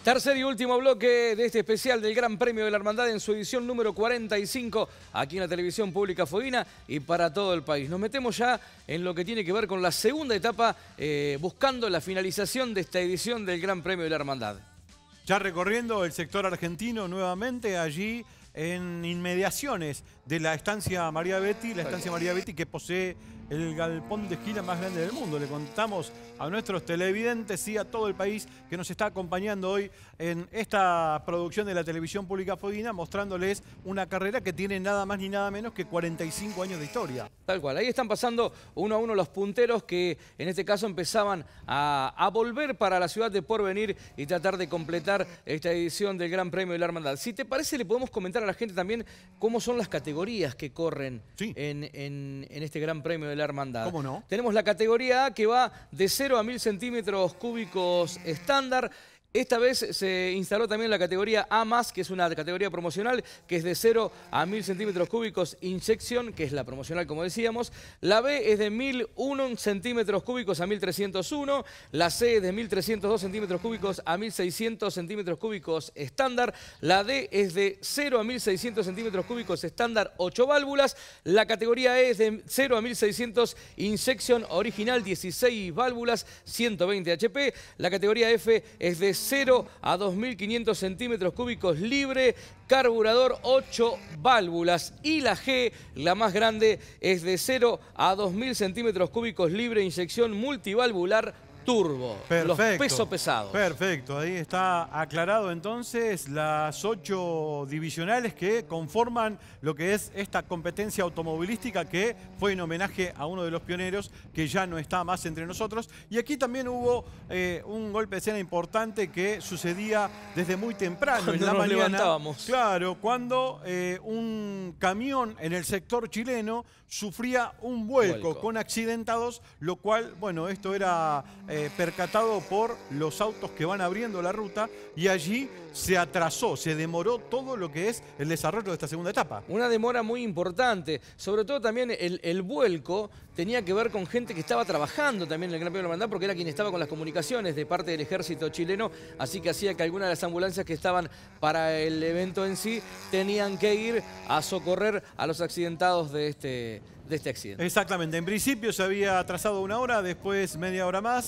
Tercer y último bloque de este especial del Gran Premio de la Hermandad en su edición número 45, aquí en la televisión pública fueguina y para todo el país. Nos metemos ya en lo que tiene que ver con la segunda etapa, buscando la finalización de esta edición del Gran Premio de la Hermandad. Ya recorriendo el sector argentino nuevamente, allí en inmediaciones de la estancia María Betty, que posee el galpón de esquila más grande del mundo. Le contamos a nuestros televidentes y a todo el país que nos está acompañando hoy en esta producción de la televisión pública fueguina, mostrándoles una carrera que tiene nada más ni nada menos que 45 años de historia. Tal cual, ahí están pasando uno a uno los punteros que en este caso empezaban a volver para la ciudad de Porvenir y tratar de completar esta edición del Gran Premio de la Hermandad. Si te parece, le podemos comentar a la gente también cómo son las categorías que corren en este Gran Premio de la Hermandad. ¿Cómo no? Tenemos la categoría A, que va de 0 a 1000 centímetros cúbicos estándar. Esta vez se instaló también la categoría A+, que es una categoría promocional, que es de 0 a 1000 centímetros cúbicos Injection, que es la promocional, como decíamos. La B es de 1001 centímetros cúbicos a 1301. La C es de 1302 centímetros cúbicos a 1600 centímetros cúbicos estándar. La D es de 0 a 1600 centímetros cúbicos estándar, 8 válvulas. La categoría E es de 0 a 1600 Injection original, 16 válvulas, 120 HP. La categoría F es de 0 a 2500 centímetros cúbicos libre, carburador, 8 válvulas. Y la G, la más grande, es de 0 a 2000 centímetros cúbicos libre, inyección multivalvular turbo. Perfecto. Los pesos pesados. Perfecto, ahí está aclarado entonces las 8 divisionales que conforman lo que es esta competencia automovilística, que fue en homenaje a uno de los pioneros que ya no está más entre nosotros. Y aquí también hubo un golpe de escena importante que sucedía desde muy temprano en la mañana. Levantábamos. Claro, cuando un camión en el sector chileno sufría un vuelco con accidentados, lo cual, bueno, esto era percatado por los autos que van abriendo la ruta, y allí se atrasó, se demoró todo lo que es el desarrollo de esta segunda etapa. Una demora muy importante, sobre todo también el vuelco tenía que ver con gente que estaba trabajando también en el Gran Premio de la Hermandad, porque era quien estaba con las comunicaciones de parte del ejército chileno, así que hacía que algunas de las ambulancias que estaban para el evento en sí tenían que ir a socorrer a los accidentados de este accidente. Exactamente, en principio se había atrasado una hora, después media hora más,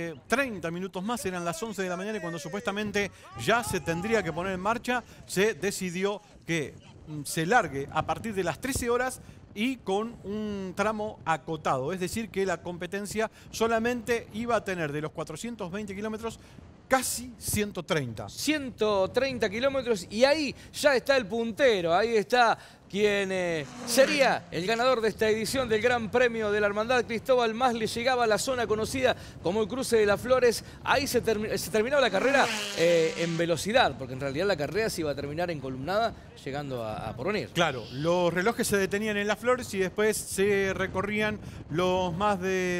30 minutos más, eran las 11 de la mañana, y cuando supuestamente ya se tendría que poner en marcha, se decidió que se largue a partir de las 13 horas y con un tramo acotado. Es decir, que la competencia solamente iba a tener de los 420 kilómetros casi 130. 130 kilómetros, y ahí ya está el puntero, ahí está quien sería el ganador de esta edición del Gran Premio de la Hermandad. Cristóbal Masli llegaba a la zona conocida como el Cruce de las Flores. Ahí se terminaba la carrera en velocidad, porque en realidad la carrera se iba a terminar en columnada llegando a Porvenir. Claro, los relojes se detenían en las Flores y después se recorrían los más de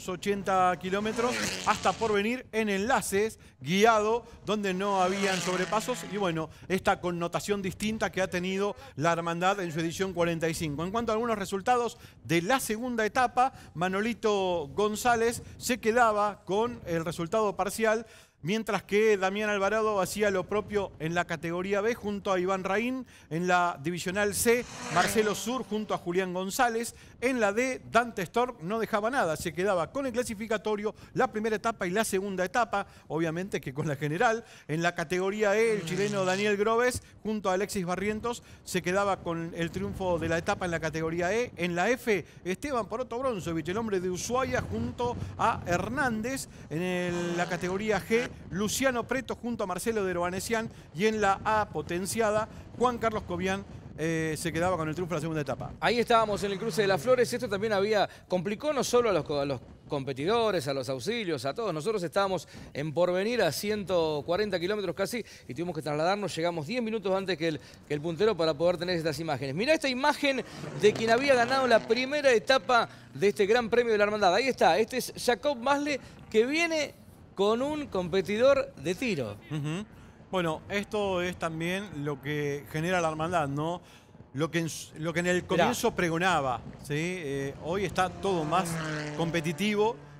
280 kilómetros hasta Porvenir en enlaces guiado, donde no habían sobrepasos, y bueno, esta connotación distinta que ha tenido la Hermandad en su edición 45. En cuanto a algunos resultados de la segunda etapa, Manolito González se quedaba con el resultado parcial, mientras que Damián Alvarado hacía lo propio en la categoría B junto a Iván Raín. En la divisional C, Marcelo Sur junto a Julián González. En la D, Dante Stork no dejaba nada, se quedaba con el clasificatorio, la primera etapa y la segunda etapa, obviamente que con la general. En la categoría E, el chileno Daniel Groves junto a Alexis Barrientos se quedaba con el triunfo de la etapa en la categoría E. En la F, Esteban Poroto Bronzovich, el hombre de Ushuaia, junto a Hernández. En la categoría G, Luciano Preto junto a Marcelo de Robanesian, y en la A potenciada, Juan Carlos Cobian se quedaba con el triunfo de la segunda etapa. Ahí estábamos en el Cruce de las Flores. Esto también complicó no solo a los competidores, a los auxilios, a todos. Nosotros estábamos en Porvenir a 140 kilómetros casi y tuvimos que trasladarnos. Llegamos 10 minutos antes que el puntero para poder tener estas imágenes. Mirá esta imagen de quien había ganado la primera etapa de este Gran Premio de la Hermandad. Ahí está, este es Jacob Masli, que viene con un competidor de tiro. Bueno, esto es también lo que genera la Hermandad, ¿no? Lo que en el comienzo pregonaba, ¿sí? Hoy está todo más competitivo,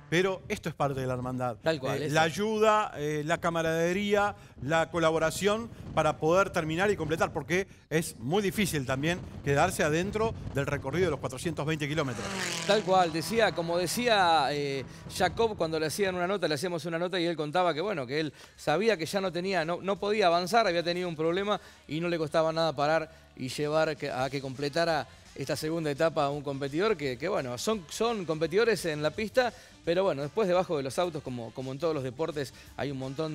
pero esto es parte de la hermandad. Tal cual. La ayuda, la camaradería, la colaboración para poder terminar y completar, porque es muy difícil también quedarse adentro del recorrido de los 420 kilómetros. Tal cual, como decía Jacob cuando le hacían una nota, le hacíamos una nota y él contaba que bueno, que él sabía que ya no podía avanzar, había tenido un problema y no le costaba nada parar y llevar a que completara esta segunda etapa a un competidor que bueno, son competidores en la pista, pero bueno, después debajo de los autos, como en todos los deportes, hay un montón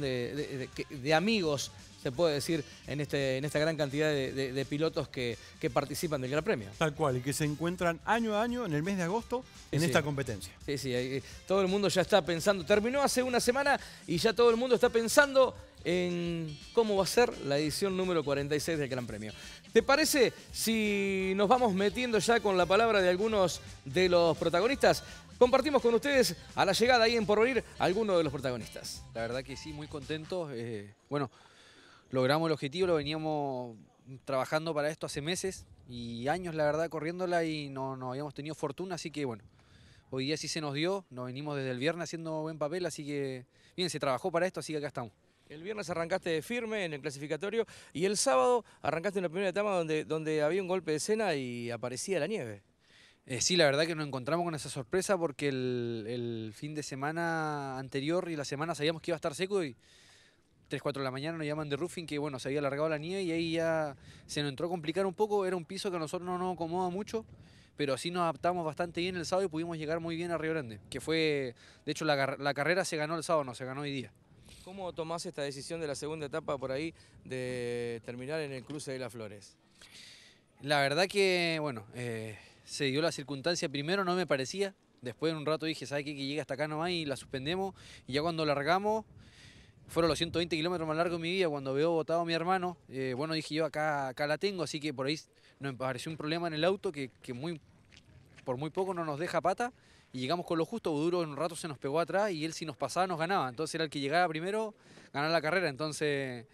de amigos, se puede decir, en esta gran cantidad de pilotos que participan del Gran Premio. Tal cual, y que se encuentran año a año en el mes de agosto en esta competencia. Sí, todo el mundo ya está pensando, terminó hace una semana y ya todo el mundo está pensando en cómo va a ser la edición número 46 del Gran Premio. ¿Te parece si nos vamos metiendo ya con la palabra de algunos de los protagonistas? Compartimos con ustedes a la llegada ahí en Porvenir algunos de los protagonistas. La verdad que sí, muy contentos. Bueno, logramos el objetivo, lo veníamos trabajando para esto hace meses y años, la verdad, corriéndola y no habíamos tenido fortuna, así que bueno, hoy día sí se nos dio, nos venimos desde el viernes haciendo buen papel, así que bien, se trabajó para esto, así que acá estamos. El viernes arrancaste firme en el clasificatorio y el sábado arrancaste en la primera etapa donde había un golpe de escena y aparecía la nieve. Sí, la verdad que nos encontramos con esa sorpresa porque el fin de semana anterior y la semana sabíamos que iba a estar seco y 3, 4 de la mañana nos llaman de roofing que bueno, se había alargado la nieve y ahí ya se nos entró a complicar un poco. Era un piso que a nosotros no nos acomoda mucho, pero sí nos adaptamos bastante bien el sábado y pudimos llegar muy bien a Río Grande, que fue, de hecho la carrera se ganó el sábado, no se ganó hoy día. ¿Cómo tomás esta decisión de la segunda etapa por ahí de terminar en el cruce de las Flores? La verdad que, bueno, se dio la circunstancia, primero no me parecía, después en un rato dije, ¿sabes qué? Que llega hasta acá nomás y la suspendemos, y ya cuando largamos, fueron los 120 kilómetros más largos de mi vida, cuando veo botado a mi hermano, bueno, dije yo, acá la tengo, así que por ahí nos apareció un problema en el auto que por muy poco no nos deja pata, y llegamos con lo justo, Duro en un rato se nos pegó atrás y él si nos pasaba nos ganaba, entonces era el que llegara primero, ganar la carrera, entonces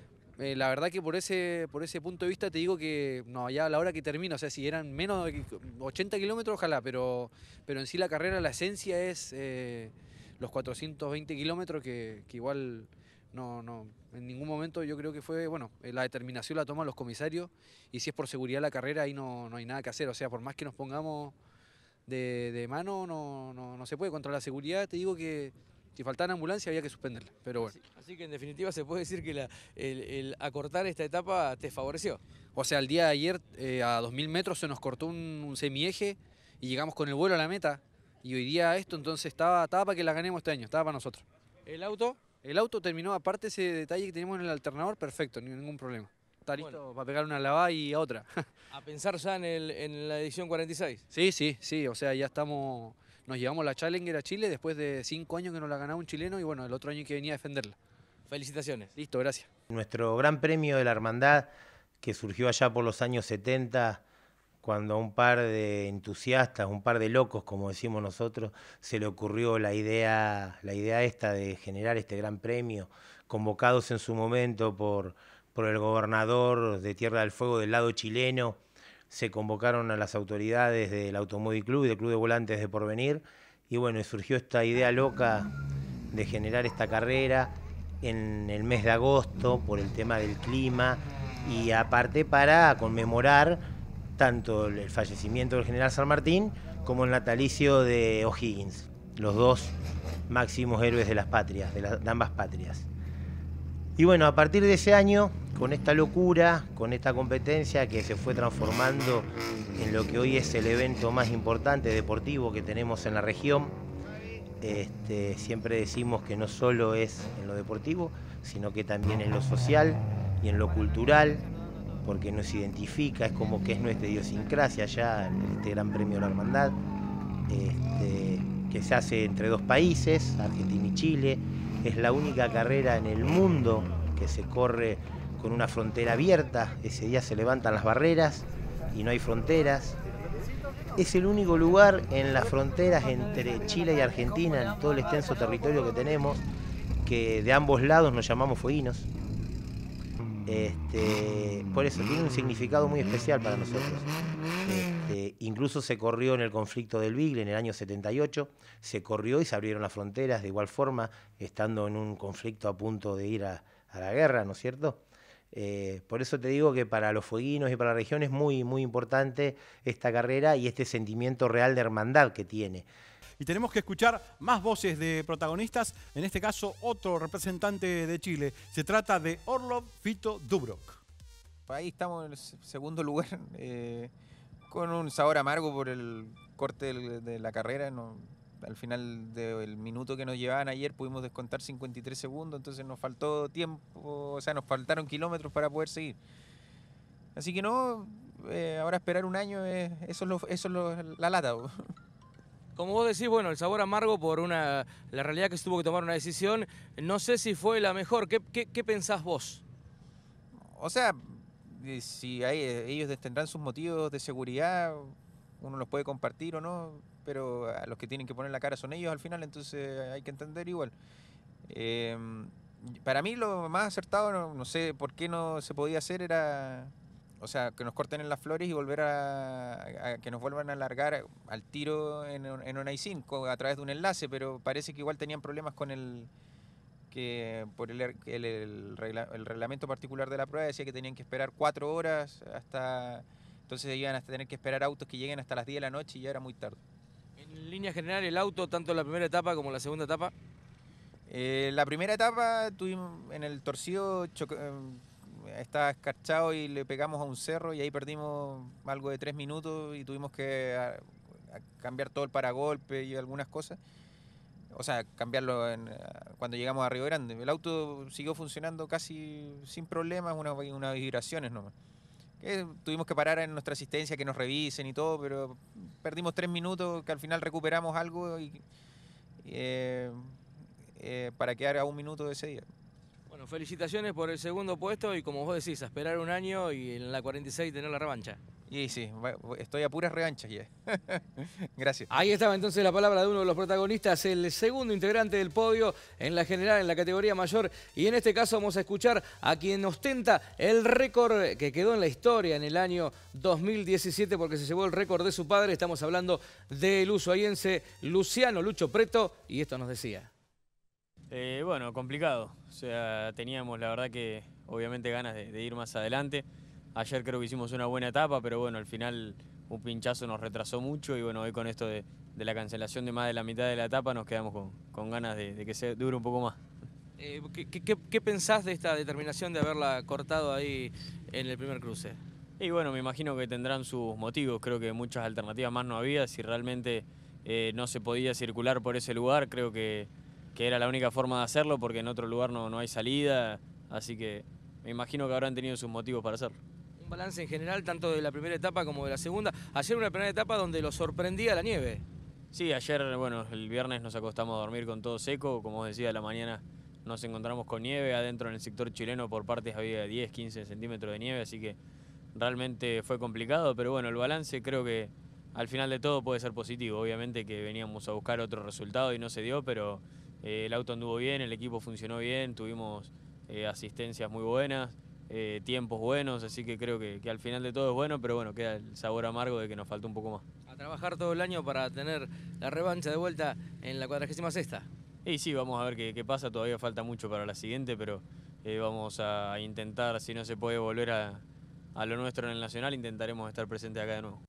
la verdad que por ese punto de vista te digo que no, ya a la hora que termino, o sea, si eran menos de 80 kilómetros, ojalá, pero en sí la carrera, la esencia es los 420 kilómetros que igual no, en ningún momento yo creo que fue, bueno, la determinación la toman los comisarios y si es por seguridad la carrera ahí no hay nada que hacer, o sea, por más que nos pongamos de mano no se puede. Contra la seguridad te digo que si faltaba ambulancia había que suspenderla, pero bueno. Así que en definitiva se puede decir que el acortar esta etapa te favoreció. O sea, el día de ayer a 2000 metros se nos cortó un semieje y llegamos con el vuelo a la meta y hoy día esto, entonces estaba para que la ganemos este año, estaba para nosotros. ¿El auto? El auto terminó, aparte ese detalle que tenemos en el alternador, perfecto, ningún problema. Está listo para pegar una lavada y a otra. ¿A pensar ya en la edición 46? Sí, o sea, ya estamos, nos llevamos la Challenger a Chile después de 5 años que nos la ganaba un chileno y bueno, el otro año que venía a defenderla. Felicitaciones. Listo, gracias. Nuestro Gran Premio de la Hermandad, que surgió allá por los años 70, cuando a un par de entusiastas, un par de locos, como decimos nosotros, se le ocurrió la idea esta de generar este Gran Premio, convocados en su momento por el gobernador de Tierra del Fuego del lado chileno, se convocaron a las autoridades del Automóvil Club y del Club de Volantes de Porvenir, y bueno, surgió esta idea loca de generar esta carrera en el mes de agosto por el tema del clima y aparte para conmemorar tanto el fallecimiento del general San Martín como el natalicio de O'Higgins, los dos máximos héroes de las patrias, de ambas patrias. Y bueno, a partir de ese año, con esta locura, con esta competencia que se fue transformando en lo que hoy es el evento más importante deportivo que tenemos en la región, siempre decimos que no solo es en lo deportivo, sino que también en lo social y en lo cultural, porque nos identifica, es como que es nuestra idiosincrasia ya, este Gran Premio de la Hermandad, que se hace entre dos países, Argentina y Chile. Es la única carrera en el mundo que se corre con una frontera abierta. Ese día se levantan las barreras y no hay fronteras. Es el único lugar en las fronteras entre Chile y Argentina, en todo el extenso territorio que tenemos, que de ambos lados nos llamamos fueguinos. Por eso tiene un significado muy especial para nosotros. Incluso se corrió en el conflicto del Beagle en el año 78, se corrió y se abrieron las fronteras de igual forma, estando en un conflicto a punto de ir a la guerra, ¿no es cierto? Por eso te digo que para los fueguinos y para la región es muy, muy importante esta carrera y este sentimiento real de hermandad que tiene. Y tenemos que escuchar más voces de protagonistas, en este caso otro representante de Chile. Se trata de Orlov Fito Dubrovk. Ahí estamos en el segundo lugar, con un sabor amargo por el corte de la carrera. Al final del minuto que nos llevaban ayer pudimos descontar 53 segundos, entonces nos faltó tiempo, o sea, nos faltaron kilómetros para poder seguir. Así que no, ahora esperar un año, eso es la lata. Como vos decís, bueno, el sabor amargo por la realidad que se tuvo que tomar una decisión. No sé si fue la mejor. ¿Qué pensás vos? O sea, si ellos tendrán sus motivos de seguridad, uno los puede compartir o no, pero a los que tienen que poner la cara son ellos al final, entonces hay que entender igual. Para mí lo más acertado, no sé por qué no se podía hacer, era... O sea, que nos corten en las flores y volver a que nos vuelvan a largar al tiro en un icing a través de un enlace, pero parece que igual tenían problemas con por el reglamento particular de la prueba. Decía que tenían que esperar 4 horas entonces iban a tener que esperar autos que lleguen hasta las 10 de la noche y ya era muy tarde. En línea general, el auto, tanto en la primera etapa como en la segunda etapa. La primera etapa tuvimos en el torcido, estaba escarchado y le pegamos a un cerro y ahí perdimos algo de 3 minutos y tuvimos que cambiar todo el paragolpe y algunas cosas. O sea, cambiarlo cuando llegamos a Río Grande. El auto siguió funcionando casi sin problemas, unas vibraciones nomás. Tuvimos que parar en nuestra asistencia, que nos revisen y todo, pero perdimos 3 minutos, que al final recuperamos algo para quedar a 1 minuto de ese día. Bueno, felicitaciones por el segundo puesto y como vos decís, a esperar un año y en la 46 tener la revancha. Y sí, estoy a puras revanchas ya. Gracias. Ahí estaba entonces la palabra de uno de los protagonistas, el segundo integrante del podio en la general, en la categoría mayor. Y en este caso vamos a escuchar a quien ostenta el récord que quedó en la historia en el año 2017 porque se llevó el récord de su padre. Estamos hablando del ushuaiense Luciano Lucho Preto y esto nos decía. Bueno, complicado. O sea, teníamos la verdad que obviamente ganas de ir más adelante. Ayer creo que hicimos una buena etapa, pero bueno, al final un pinchazo nos retrasó mucho y bueno, hoy con esto de la cancelación de más de la mitad de la etapa nos quedamos con ganas de que se dure un poco más. ¿Qué pensás de esta determinación de haberla cortado ahí en el primer cruce? Y bueno, me imagino que tendrán sus motivos. Creo que muchas alternativas más no había. Si realmente no se podía circular por ese lugar, creo que era la única forma de hacerlo porque en otro lugar no hay salida. Así que me imagino que habrán tenido sus motivos para hacerlo. Un balance en general tanto de la primera etapa como de la segunda. Ayer una primera etapa donde lo sorprendía la nieve. Sí, ayer, bueno, el viernes nos acostamos a dormir con todo seco. Como os decía, a la mañana nos encontramos con nieve. Adentro en el sector chileno por partes había 10, 15 centímetros de nieve, así que realmente fue complicado. Pero bueno, el balance creo que al final de todo puede ser positivo. Obviamente que veníamos a buscar otro resultado y no se dio, pero el auto anduvo bien, el equipo funcionó bien, tuvimos asistencias muy buenas, tiempos buenos, así que creo que al final de todo es bueno, pero bueno, queda el sabor amargo de que nos faltó un poco más. A trabajar todo el año para tener la revancha de vuelta en la 46ª. Y sí, vamos a ver qué pasa, todavía falta mucho para la siguiente, pero vamos a intentar, si no se puede volver a lo nuestro en el Nacional, intentaremos estar presentes acá de nuevo.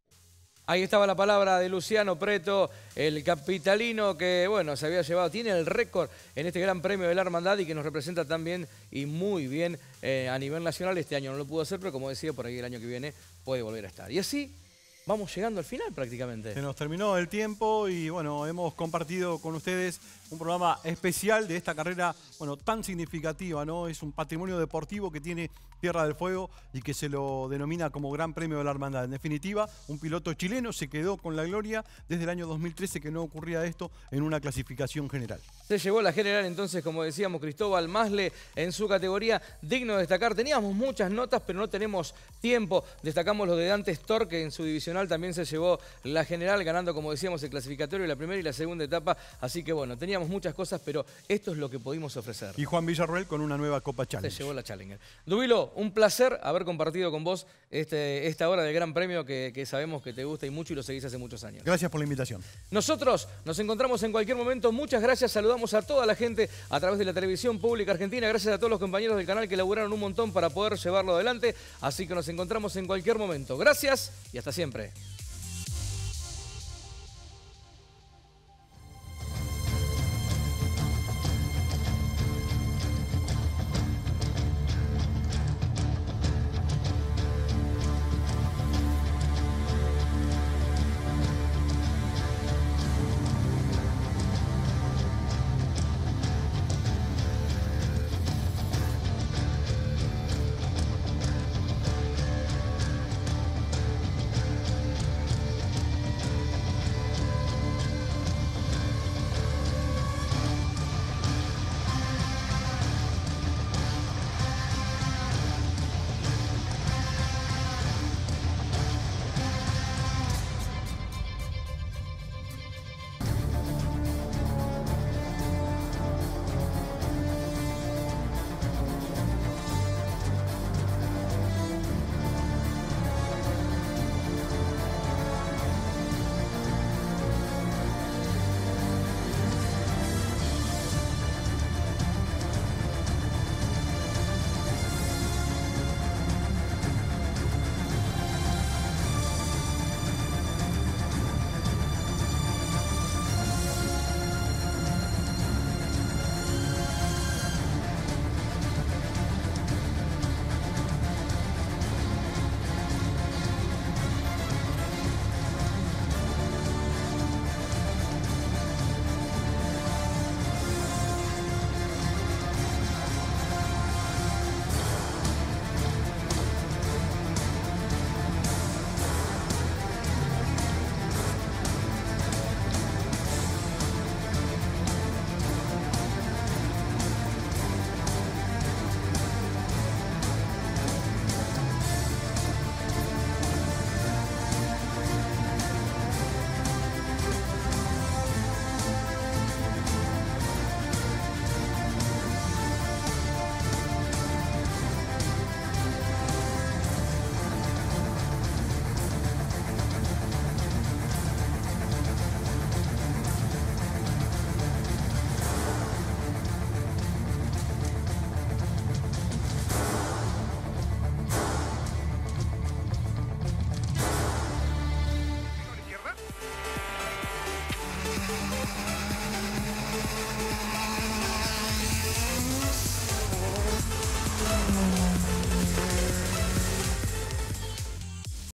Ahí estaba la palabra de Luciano Preto, el capitalino que, bueno, se había llevado, tiene el récord en este Gran Premio de la Hermandad y que nos representa tan bien y muy bien a nivel nacional. Este año no lo pudo hacer, pero como decía, por ahí el año que viene puede volver a estar. Y así vamos llegando al final prácticamente. Se nos terminó el tiempo y bueno, hemos compartido con ustedes un programa especial de esta carrera, bueno, tan significativa, ¿no? Es un patrimonio deportivo que tiene Tierra del Fuego y que se lo denomina como Gran Premio de la Hermandad. En definitiva, un piloto chileno se quedó con la gloria desde el año 2013 que no ocurría esto en una clasificación general. Se llevó la general entonces, como decíamos, Cristóbal Masle en su categoría, digno de destacar. Teníamos muchas notas, pero no tenemos tiempo. Destacamos lo de Dante Storr, que en su divisional también se llevó la general, ganando, como decíamos, el clasificatorio, la primera y la segunda etapa. Así que bueno, teníamos muchas cosas, pero esto es lo que pudimos ofrecer. Y Juan Villarroel con una nueva Copa Challenge. Se llevó la Challenger. Dubilo, un placer haber compartido con vos esta hora del Gran Premio que sabemos que te gusta y mucho y lo seguís hace muchos años. Gracias por la invitación. Nosotros nos encontramos en cualquier momento. Muchas gracias. Saludamos a toda la gente a través de la televisión pública argentina. Gracias a todos los compañeros del canal que laburaron un montón para poder llevarlo adelante. Así que nos encontramos en cualquier momento. Gracias y hasta siempre.